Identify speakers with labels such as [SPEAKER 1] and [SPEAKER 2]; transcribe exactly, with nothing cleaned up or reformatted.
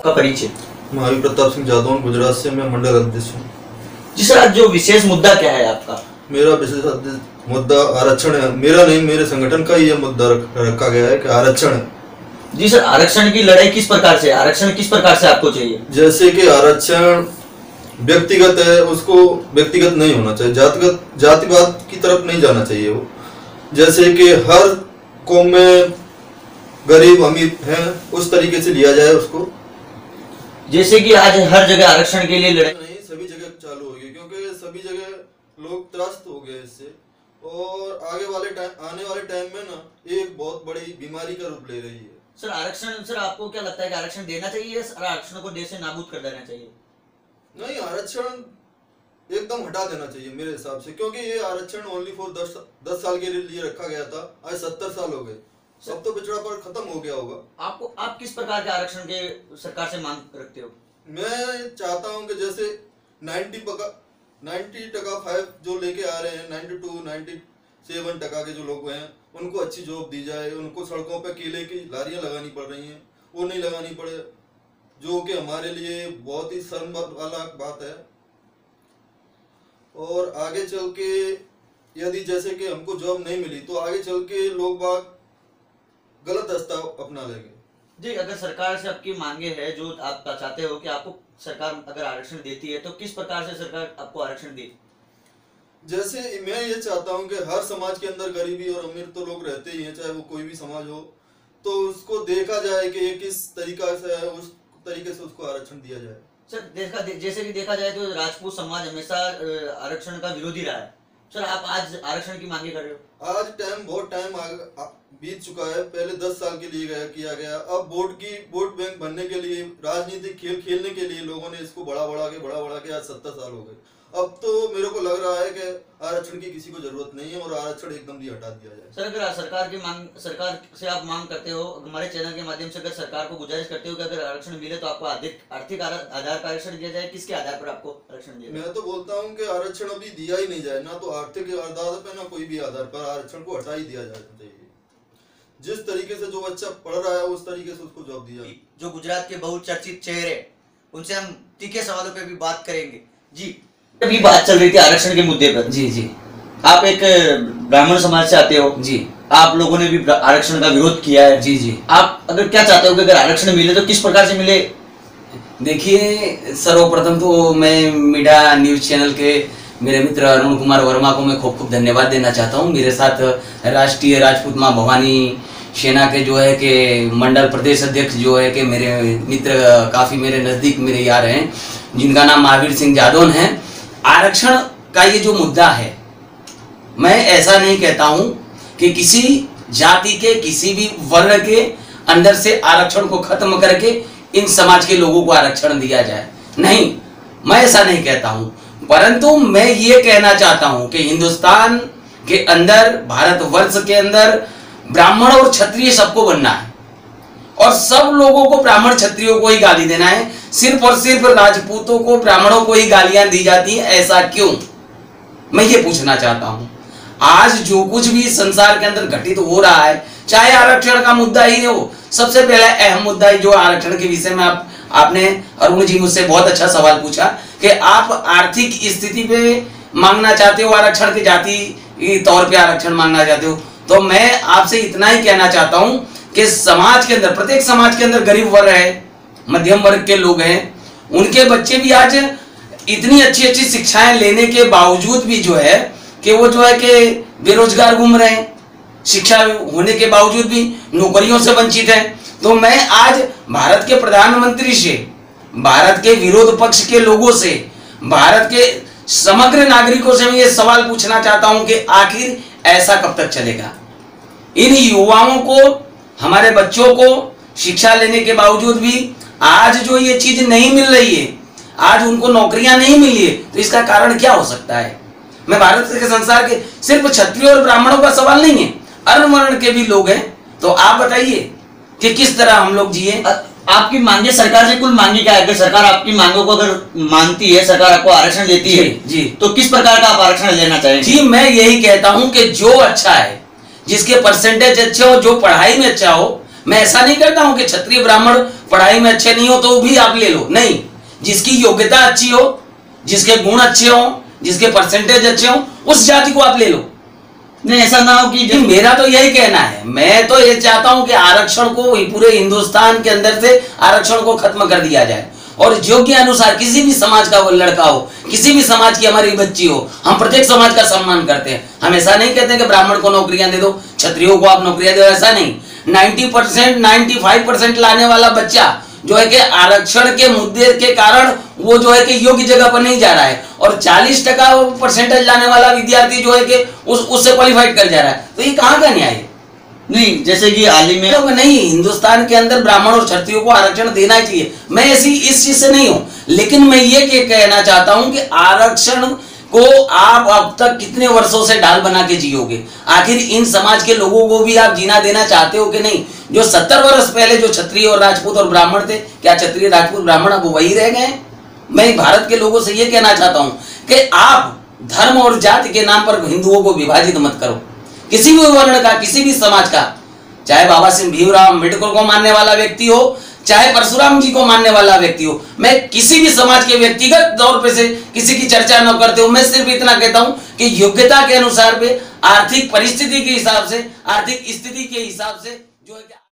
[SPEAKER 1] आपका परिचय?
[SPEAKER 2] महावीर प्रताप सिंह जादौन, गुजरात से, मैं मंडल अध्यक्ष हूँ।
[SPEAKER 1] जी सर, आज जो विशेष मुद्दा क्या है आपका?
[SPEAKER 2] मेरा विशेष मुद्दा आरक्षण है। मेरा नहीं, मेरे संगठन का ही यह मुद्दा रखा गया है कि आरक्षण है।
[SPEAKER 1] जी सर, आरक्षण की लड़ाई किस प्रकार से, आरक्षण किस प्रकार से आपको चाहिए?
[SPEAKER 2] जैसे कि आरक्षण व्यक्तिगत है, उसको व्यक्तिगत नहीं होना चाहिए, जातिगत जातिवाद की तरफ नहीं जाना चाहिए वो। जैसे कि हर कौम में गरीब अमीर हैं, उस तरीके से लिया जाए उसको।
[SPEAKER 1] जैसे कि आज हर जगह आरक्षण के लिए लड़ाई
[SPEAKER 2] नहीं, सभी जगह चालू होगी, क्योंकि सभी जगह लोग त्रस्त हो गए इससे, और आगे वाले टाइम आने वाले टाइम में ना एक बहुत बड़ी बीमारी का रूप ले रही है।
[SPEAKER 1] सर आरक्षण, सर आपको क्या लगता है कि आरक्षण देना चाहिए या आरक्षण को देश से नाबूद कर देना चाहिए?
[SPEAKER 2] नहीं, आरक्षण एकदम हटा देना चाहिए मेरे हिसाब से, क्योंकि ये आरक्षण ओनली फॉर दस दस साल के लिए रखा गया था। आज सत्तर साल हो गए, सब तो पिछड़ापन खत्म हो गया होगा।
[SPEAKER 1] आपको आप किस प्रकार के आरक्षण के सरकार से मांग रखते हो?
[SPEAKER 2] मैं चाहता हूं कि जैसे नाइन्टी टका नाइन्टी टका फाइव जो लेके आ रहे हैं, नाइन्टी टू नाइन्टी सेवन टका के जो लोग हैं, उनको अच्छी जॉब दी जाए। उनको सड़कों पे केले की लारियां लगानी पड़ रही हैं, वो नहीं लगानी पड़े, जो कि हमारे लिए बहुत ही शर्म वाला बात है। और आगे चल के यदि जैसे कि हमको जॉब नहीं मिली, तो आगे चल के लोग बाग गलत रास्ता अपना लेंगे।
[SPEAKER 1] जी, अगर सरकार से आपकी मांगे है, जो आप चाहते हो कि आपको सरकार अगर आरक्षण देती है, तो किस प्रकार से सरकार आपको आरक्षण दे?
[SPEAKER 2] जैसे मैं ये चाहता हूँ कि हर समाज के अंदर गरीबी और अमीर तो लोग रहते ही हैं, चाहे वो कोई भी समाज हो, तो उसको देखा जाए कि ये किस तरीका से है, उस तरीके से उसको आरक्षण दिया जाए।
[SPEAKER 1] सर देखा जैसे कि देखा जाए तो राजपूत समाज हमेशा आरक्षण का विरोधी रहा है। सर आप आज आरक्षण की मांगे कर रहे हो?
[SPEAKER 2] आज टाइम बहुत टाइम बीत चुका है। पहले दस साल के लिए गया किया गया, अब वोट की वोट बैंक बनने के लिए, राजनीतिक खेल खेलने के लिए लोगों ने इसको बढ़ा बढ़ा के बढ़ा बढ़ा के आज सत्तर साल हो गए। अब तो मेरे को लग रहा है कि आरक्षण की किसी को जरूरत नहीं है और आरक्षण एकदम ही हटा दिया जाए।
[SPEAKER 1] सर अगर सरकार की मांग, सरकार से आप मांग करते हो, हमारे चैनल के माध्यम से अगर सरकार को गुजारिश करते हो कि अगर आरक्षण मिले तो आपको अधिक आर्थिक आधार पर आरक्षण दिया जाए, किसके आधार पर आपको आरक्षण दिया?
[SPEAKER 2] मैं तो बोलता हूँ कि आरक्षण अभी दिया ही नहीं जाए, ना तो आर्थिक आधार पर ना कोई भी आधार पर, आरक्षण को हटा ही दिया जाना चाहिए। जिस तरीके से जो बच्चा पढ़ रहा है उस तरीके से उसको जॉब दिया।
[SPEAKER 1] जो गुजरात के बहुचर्चित चेहरे, उनसे हम तीखे सवालों पे भी बात करेंगे। जी, अभी बात चल रही थी आरक्षण के मुद्दे पर।
[SPEAKER 3] जी जी,
[SPEAKER 1] आप एक ब्राह्मण समाज से आते हो
[SPEAKER 3] जी,
[SPEAKER 1] आप लोगों ने भी आरक्षण का विरोध किया है।
[SPEAKER 3] जी जी,
[SPEAKER 1] आप अगर क्या चाहते हो कि अगर आरक्षण मिले तो किस प्रकार से मिले?
[SPEAKER 3] देखिए, सर्वप्रथम तो मैं मीडिया न्यूज चैनल के मेरे मित्र अरुण कुमार वर्मा को मैं खूब खूब धन्यवाद देना चाहता हूं। मेरे साथ राष्ट्रीय राजपूत मां भवानी सेना के जो है कि मंडल प्रदेश अध्यक्ष जो है कि मेरे मित्र काफ़ी मेरे नज़दीक मेरे यार हैं, जिनका नाम महावीर सिंह जादौन है। आरक्षण का ये जो मुद्दा है, मैं ऐसा नहीं कहता हूं कि किसी जाति के किसी भी वर्ण के अंदर से आरक्षण को खत्म करके इन समाज के लोगों को आरक्षण दिया जाए, नहीं, मैं ऐसा नहीं कहता हूं। परंतु मैं ये कहना चाहता हूं कि हिंदुस्तान के अंदर, भारतवर्ष के अंदर ब्राह्मण और क्षत्रिय सबको बनना है और सब लोगों को, ब्राह्मण क्षत्रियों को ही गाली देना है। सिर्फ और सिर्फ राजपूतों को, ब्राह्मणों को ही गालियां दी जाती हैं, ऐसा क्यों? मैं ये पूछना चाहता हूं। आज जो कुछ भी संसार के अंदर घटित हो रहा है, चाहे आरक्षण का मुद्दा ही हो, सबसे पहला अहम मुद्दा है जो आरक्षण के विषय में आप आपने अरुण जी मुझसे बहुत अच्छा सवाल पूछा कि आप आर्थिक स्थिति पे मांगना चाहते हो आरक्षण के, जाति तौर पे आरक्षण मांगना चाहते हो, तो मैं आपसे इतना ही कहना चाहता हूं कि समाज के अंदर, प्रत्येक समाज के अंदर गरीब वर्ग है, मध्यम वर्ग के लोग हैं, उनके बच्चे भी आज इतनी अच्छी अच्छी शिक्षाएं लेने के बावजूद भी जो है कि वो जो है कि बेरोजगार घूम रहे हैं, शिक्षा होने के बावजूद भी नौकरियों से वंचित हैं। तो मैं आज भारत के प्रधानमंत्री से, भारत के विरोध पक्ष के लोगों से, भारत के समग्र नागरिकों से मैं ये सवाल पूछना चाहता हूं कि आखिर ऐसा कब तक चलेगा? इन युवाओं को, हमारे बच्चों को शिक्षा लेने के बावजूद भी आज जो ये चीज नहीं मिल रही है, आज उनको नौकरियां नहीं मिली है, तो इसका कारण क्या हो सकता है? मैं भारत के संसार के सिर्फ क्षत्रिय और ब्राह्मणों का सवाल नहीं है, अन्य वर्ण के भी लोग हैं। तो आप बताइए कि किस तरह हम लोग जिए।
[SPEAKER 1] आपकी मांगे सरकार से कुल मांगे क्या है? अगर सरकार आपकी मांगों को अगर मानती है, सरकार आपको आरक्षण देती है
[SPEAKER 3] जी,
[SPEAKER 1] तो किस प्रकार का आप आरक्षण लेना चाहेंगे?
[SPEAKER 3] जी, मैं यही कहता हूं कि जो अच्छा है, जिसके परसेंटेज अच्छे हो, जो पढ़ाई में अच्छा हो, मैं ऐसा नहीं करता हूं कि क्षत्रिय ब्राह्मण पढ़ाई में अच्छे नहीं हो तो भी आप ले लो, नहीं, जिसकी योग्यता अच्छी हो, जिसके गुण अच्छे हो, जिसके परसेंटेज अच्छे हो, उस जाति को आप ले लो।
[SPEAKER 1] नहीं ऐसा ना हो कि
[SPEAKER 3] कि मेरा तो यही कहना है, मैं तो ये चाहता हूं कि आरक्षण को पूरे हिंदुस्तान के अंदर से आरक्षण को खत्म कर दिया जाए और योग्य अनुसार किसी भी समाज का वो लड़का हो, किसी भी समाज की हमारी बच्ची हो, हम प्रत्येक समाज का सम्मान करते हैं। हम ऐसा नहीं कहते कि ब्राह्मण को नौकरियां दे दो, क्षत्रियों को आप नौकरियां दे दो, ऐसा नहीं। Ninety percent ninety five percent लाने वाला बच्चा जो है कि आरक्षण के मुद्दे के कारण वो जो है कि योग्य जगह पर नहीं जा रहा है और चालीस टका परसेंटेज लाने वाला विद्यार्थी जो है कि उस उससे क्वालिफाइड कर जा रहा है, तो ये कहाँ का न्याय है?
[SPEAKER 1] नहीं, जैसे कि हाल ही में
[SPEAKER 3] तो नहीं, हिंदुस्तान के अंदर ब्राह्मण और क्षत्रियों को आरक्षण देना ही चाहिए, मैं ऐसी इस चीज से नहीं हूं, लेकिन मैं ये कहना चाहता हूं कि आरक्षण को आप अब तक कितने वर्षों से ढाल बना के जियोगे? आखिर इन समाज के लोगों को भी आप जीना देना चाहते हो कि नहीं? जो सत्तर वर्ष पहले जो क्षत्रिय और राजपूत और ब्राह्मण थे, क्या क्षत्रिय राजपूत ब्राह्मण अब वही रह गए? मैं भारत के लोगों से ये कहना चाहता हूं कि आप धर्म और जाति के नाम पर हिंदुओं को विभाजित मत करो, किसी भी वर्ण का, किसी भी समाज का, चाहे बाबा सिंह भीमराव अम्बेडकर को मानने वाला व्यक्ति हो, चाहे परशुराम जी को मानने वाला व्यक्ति हो, मैं किसी भी समाज के व्यक्तिगत तौर पे से किसी की चर्चा न करते हो। मैं सिर्फ इतना कहता हूं कि योग्यता के अनुसार पे, आर्थिक परिस्थिति के हिसाब से, आर्थिक स्थिति के हिसाब से जो है